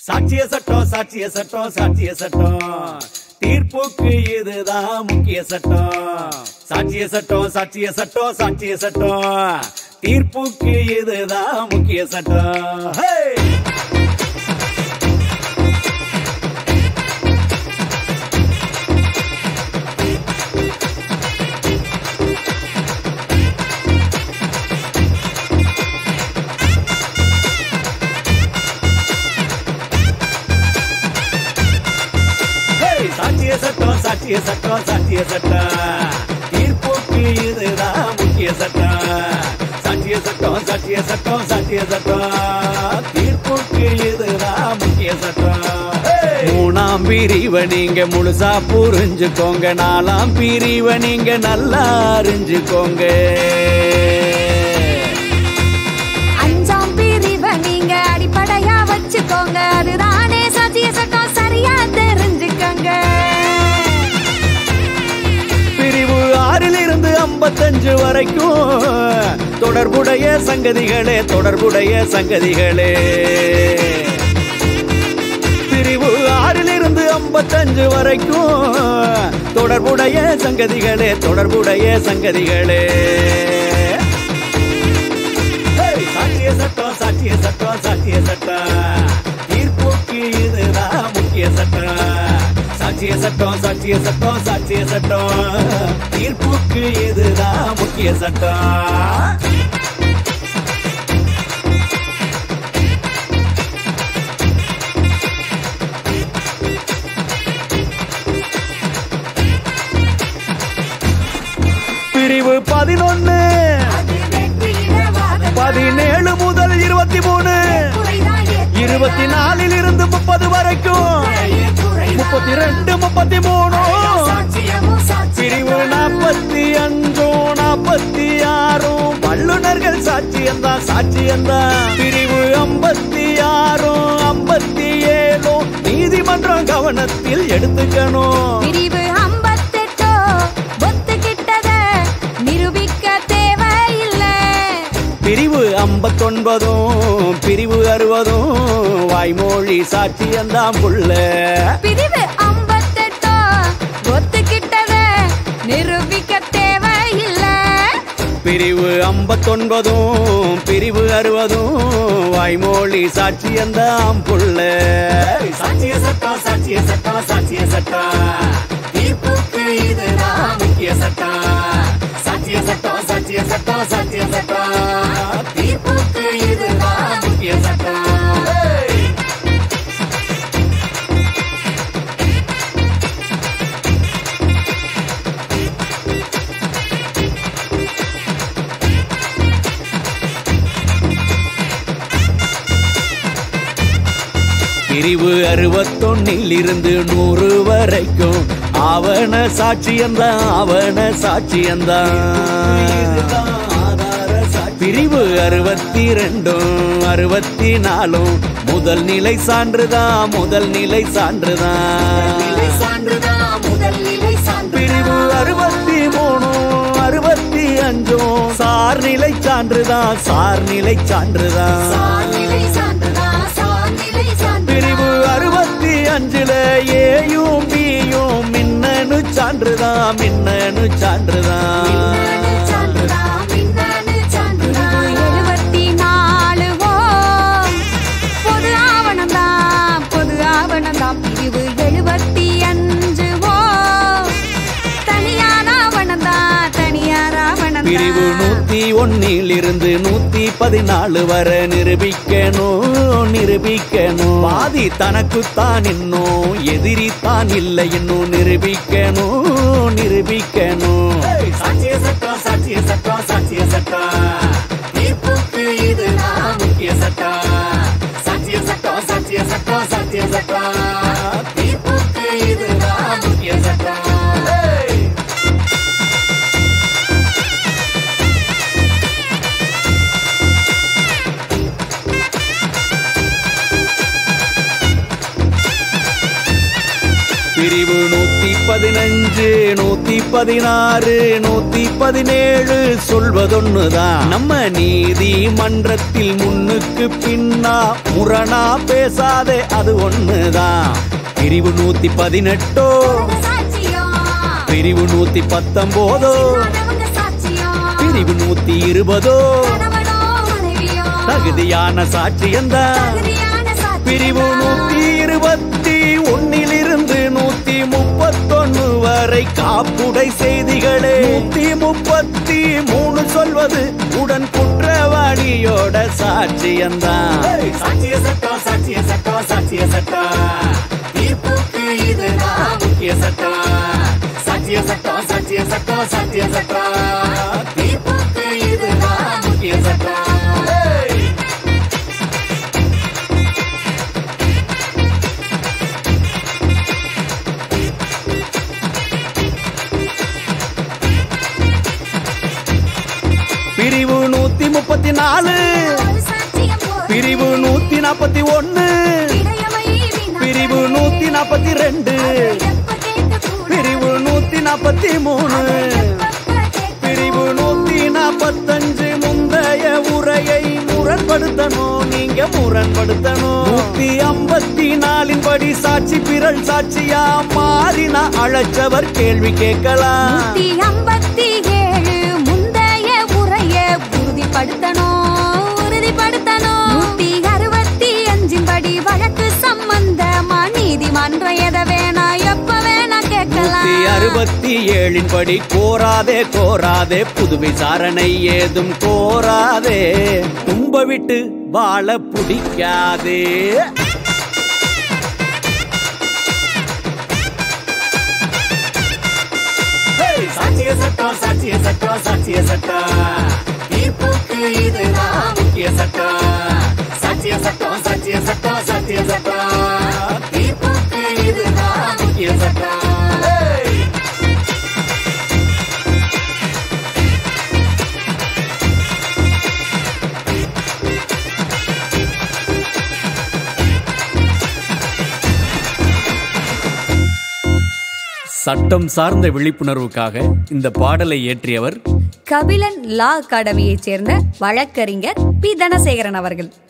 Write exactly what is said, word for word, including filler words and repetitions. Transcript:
சாட்சிய சட்டம் சாட்சிய சட்டம் சாட்சிய சட்டம் தீர்ப்புக்கு இதுதான் முக்கிய சட்டம். சாட்சிய சட்டம் சாட்சிய சட்டம் சாட்சிய சட்டம் தீர்ப்புக்கு இதுதான் முக்கிய சட்டம். சாட்சிய சட்டம் சாட்சிய சட்டம் சாட்சிய சட்டம் தீர்ப்புக்கு இதுதான் முக்கிய சட்டம். சாட்சிய சட்டம் சாட்சிய சட்டம் சாட்சிய சட்டம் தீர்ப்புக்கு இதுதான் முக்கிய சட்டம். மூணாம் பிரிவை நீங்க முழுசா புரிஞ்சுக்கோங்க, நாலாம் பிரிவை நீங்க நல்லா அறிஞ்சுக்கோங்க. அஞ்சாம் பிரிவை நீங்க அடிப்படையா வச்சுக்கோங்க, அதுதானே சாட்சிய சட்டம் சரியா தெரிஞ்சுக்கோங்க. பிரிவு ஆறில் இருந்து ஐம்பத்தஞ்சு வரைக்கும் தொடர்புடைய சங்கதிகளே தொடர்புடைய சங்கதிகளே. பிரிவு ஆறில் இருந்து ஐம்பத்தஞ்சு வரைக்கும் தொடர்புடைய சங்கதிகளே தொடர்புடைய சங்கதிகளே. சாட்சிய சட்டம் சாட்சிய சட்டம் சாட்சிய சட்டம் தீர்ப்புக்கு இதுதான் முக்கிய சட்டம். சாட்சிய சட்டம் சாட்சிய சட்டம் சாட்சிய சட்டம் தீர்ப்புக்கு இதுதான் முக்கிய சட்டம். பிரிவு பதினொன்னு பதினேழு முதல் இருபத்தி மூணு இருபத்தி நாலில் இருந்து முப்பது வரைக்கும் முப்பத்தி ரெண்டு முப்பத்தி மூணு பிரிவு நாற்பத்தி அஞ்சும் நாற்பத்தி ஆறும் வல்லுநர்கள் சாட்சியந்தான் சாட்சியந்தான். பிரிவு ஐம்பத்தி ஆறும் ஐம்பத்தி ஏழும் நீதிமன்றம் கவனத்தில் எடுத்துக்கணும். பிரிவு ஐம்பத்தெட்டோ ஒத்துக்கிட்டத நிரூபிக்க தேவையில்லை. பிரிவு ஐம்பத்தொன்பதும் பிரிவு அறுபதும் வாய்மொழி சாட்சியந்தான் புள்ள. பிரிவு ஐம்பத்தெட்டோ ஒத்துக்கிட்டத நிரூபிக்க தேவையில்லை. பிரிவு ஐம்பத்தொன்பதும் பிரிவு அறுபதும் வாய்மொழி சாட்சியந்தான் புள்ள. சாட்சிய சட்டம் சாட்சிய சட்டம் சாட்சிய சட்டம் தீர்ப்புக்கு இதுதான் முக்கிய சட்டம். சாட்சிய சட்டம் சாட்சிய சட்டம் சாட்சிய சட்டம் தீர்ப்புக்கு இதுதான் முக்கிய சட்டம். பிரிவு அறுபத்தொன்னில் இருந்து நூறு வரைக்கும் ஆவண சாட்சியந்தான் ஆவண சாட்சியந்தான். பிரிவு அறுபத்தி ரெண்டும் அறுபத்தி நாலும் முதல் நிலை சான்றுதான் முதல் நிலை சான்றுதான். பிரிவு அறுபத்தி மூணும் அறுபத்தி அஞ்சும் சார்நிலை சான்றுதான் சார்நிலை சான்றுதான். பிரிவு அறுபத்தி அஞ்சுல ஏயும் பியும் மின்னணு சான்றுதான் மின்னணு சான்றுதான். எழுபத்தி நாலு பொது ஆவணம்தான் பொது ஆவணம்தான். பிரிவு எழுபத்தி அஞ்சு தனியார் ஆவணம்தான் தனியார் ஆவணம். பிரிவு நூத்தி ஒன்னில் இருந்து நூத்தி பதினாலு வரை நிரூபிக்கணும் நிரூபிக்கணும். பாதி தனக்குத்தான் இன்னும் எதிரி தான் இல்லை இன்னும் நிரூபிக்கணும் நிரூபிக்கணும். சாட்சிய சட்டம் சாட்சிய சட்டம் சாட்சிய சட்டம் தீர்ப்புக்கு இதுதான் முக்கிய சட்டம். சாட்சிய சட்டம் சாட்சிய சட்டம் சாட்சிய சட்டம் தீர்ப்புக்கு இதுதான் முக்கிய சட்டம். பிரிவு நூத்தி பதினஞ்சு நூத்தி பதினாறு நூத்தி பதினேழு சொல்வதொன்னுதான். நம்ம நீதிமன்றத்தில் முன்னுக்கு பின்னா முரணா பேசாதே அது ஒண்ணுதான். பிரிவு நூத்தி பதினெட்டோ பிரிவு நூத்தி பத்தொன்பதோ பிரிவு நூத்தி இருபதோ தகுதியான சாட்சியந்தான். பிரிவு நூத்தி இருபத்தி ஒன்னிலிருந்து நூத்தி முப்பத்தொன்னு வரை காப்புடை செய்திகளே. நூத்தி முப்பத்தி மூணு சொல்வது உடன் குற்றவாளியோட சாட்சியந்தான். சாட்சிய சட்டம் சாட்சிய சட்டம் சாட்சிய சட்டம் தீர்ப்புக்கு இதுதான் முக்கிய சட்டம். சாட்சிய சட்டம் சாட்சிய சட்டம் சாட்சிய சட்டம் தீர்ப்புக்கு இதுதான் முக்கிய சட்டம். பிரிவு நூத்தி முப்பத்தி நாலு பிரிவு நூத்தி நாற்பத்தி ஒன்னு பிரிவு நூத்தி நாற்பத்தி ரெண்டு பிரிவு நூத்தி நாற்பத்தி மூணு பிரிவு நூத்தி நாற்பத்தஞ்சு முந்தைய உரையை முரண்படுத்தணும். நீங்க முரண்படுத்தணும். நூத்தி ஐம்பத்தி நாலின் படி சாட்சி பிறல் சாட்சியா மாறினா அழைச்சவர் கேள்வி கேட்கலாம். ஐம்பத்தி ஏழு முந்தைய உரைய உறுதிப்படுத்தணும் உறுதிப்படுத்தணும். நூத்தி அறுபத்தி அஞ்சின் படி வழக்கு சம்பந்தமா நீதிமன்றம் எதை வேணா எப்ப வேணா கேட்கலாம். நூத்தி அறுபத்தி ஏழின் படி கோராதே கோராதே புது விசாரணை ஏதும் கோராதே. தும்ப விட்டு வாழ பிடிக்காதே. சாட்சிய சட்டம் சாட்சிய சட்டம் சாட்சிய சட்டம் தீர்ப்புக்கு இதுதான் முக்கிய சட்டம். சாட்சிய சட்டம் சாட்சிய சட்டம் சாட்சிய சட்டம் தீர்ப்புக்கு இதுதான் முக்கிய சட்டம். சட்டம் சார்ந்த விழிப்புணர்வுக்காக இந்த பாடலை இயற்றியவர் கபிலன் லா அகாடமியைச் சேர்ந்த வழக்கறிஞர் பி தனசேகரன் அவர்கள்.